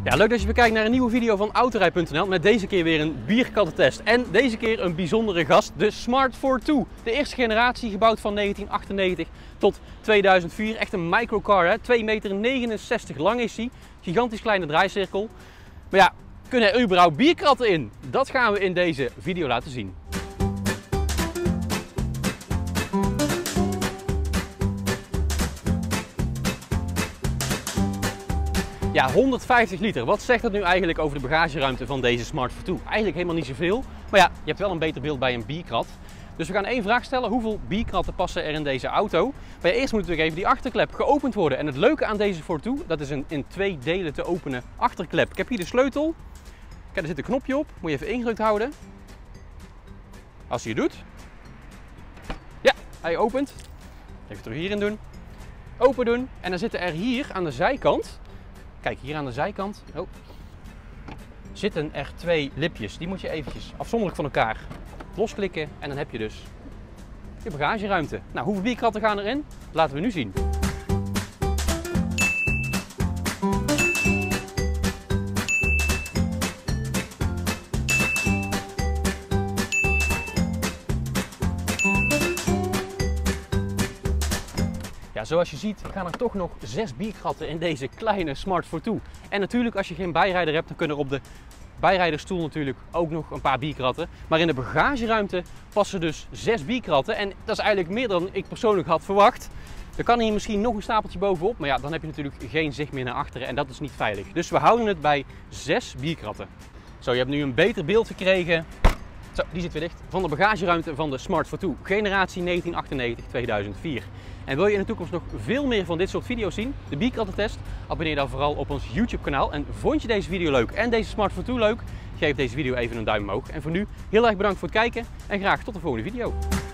Ja, leuk dat je bekijkt naar een nieuwe video van Autorij.nl met deze keer weer een bierkattentest. En deze keer een bijzondere gast, de Smart Fortwo. De eerste generatie, gebouwd van 1998 tot 2004. Echt een microcar, hè? 2,69 meter lang is hij. Gigantisch kleine draaicirkel. Maar ja, kunnen er überhaupt bierkratten in? Dat gaan we in deze video laten zien. Ja, 150 liter. Wat zegt dat nu eigenlijk over de bagageruimte van deze Smart Fortwo? Eigenlijk helemaal niet zoveel. Maar ja, je hebt wel een beter beeld bij een bierkrat. Dus we gaan één vraag stellen. Hoeveel bierkratten passen er in deze auto? Maar eerst moet natuurlijk even die achterklep geopend worden. En het leuke aan deze Fortwo, dat is een in 2 delen te openen achterklep. Ik heb hier de sleutel. Kijk, er zit een knopje op. Moet je even ingedrukt houden. Als hij het doet. Ja, hij opent. Even terug hierin doen. Open doen. En dan zitten er hier aan de zijkant... Kijk, hier aan de zijkant zitten er 2 lipjes. Die moet je eventjes afzonderlijk van elkaar losklikken en dan heb je dus je bagageruimte. Nou, hoeveel bierkratten gaan erin? Laten we nu zien. Ja, zoals je ziet gaan er toch nog 6 bierkratten in deze kleine Smart Fortwo. En natuurlijk als je geen bijrijder hebt, dan kunnen er op de bijrijderstoel natuurlijk ook nog een paar bierkratten. Maar in de bagageruimte passen dus 6 bierkratten. En dat is eigenlijk meer dan ik persoonlijk had verwacht. Er kan hier misschien nog een stapeltje bovenop, maar ja, dan heb je natuurlijk geen zicht meer naar achteren en dat is niet veilig. Dus we houden het bij 6 bierkratten. Zo, je hebt nu een beter beeld gekregen. Zo, die zit weer dicht. Van de bagageruimte van de Smart Fortwo, generatie 1998-2004. En wil je in de toekomst nog veel meer van dit soort video's zien, de bierkrattentest, abonneer dan vooral op ons YouTube kanaal. En vond je deze video leuk en deze Smart Fortwo leuk, geef deze video even een duim omhoog. En voor nu heel erg bedankt voor het kijken en graag tot de volgende video.